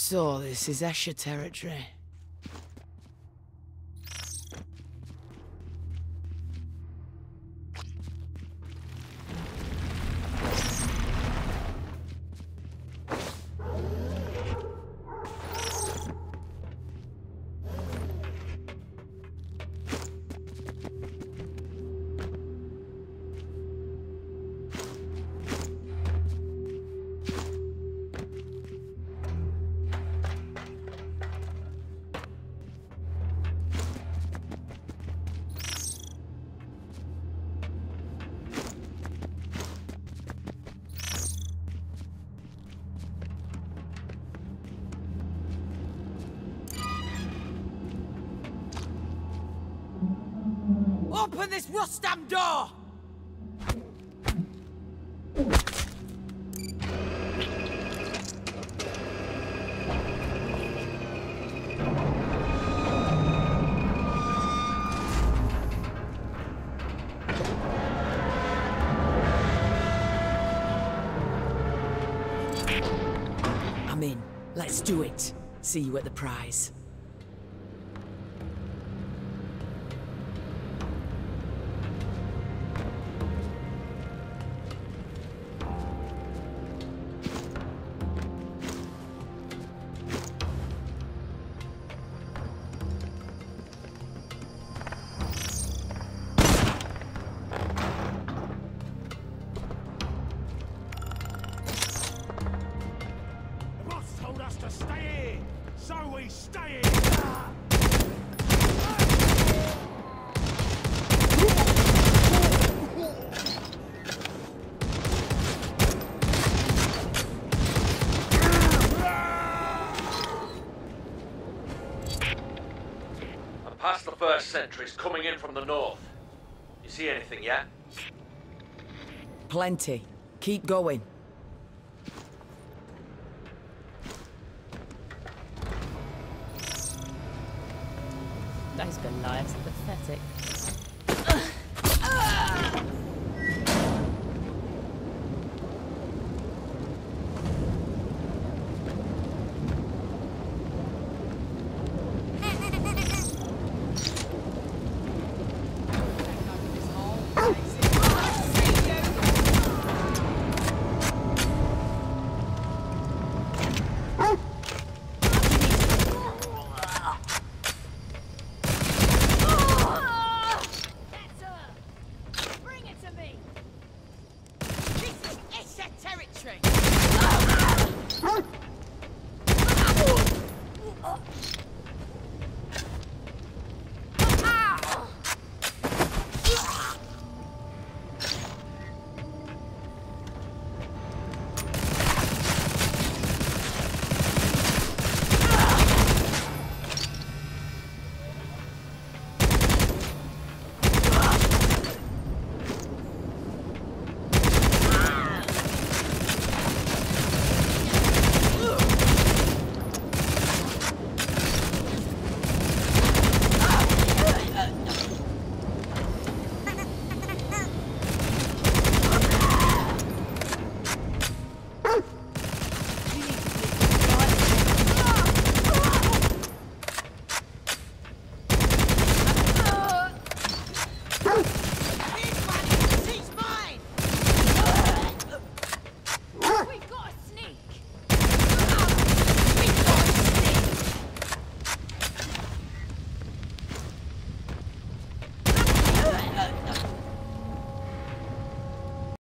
So, this is Escher territory. Open this Rustam door! I'm in. Let's do it. See you at the prize. To stay here, so we stay here. I'm past the first sentries coming in from the north. You see anything yet? Plenty. Keep going. Those Goliaths are pathetic. Territory!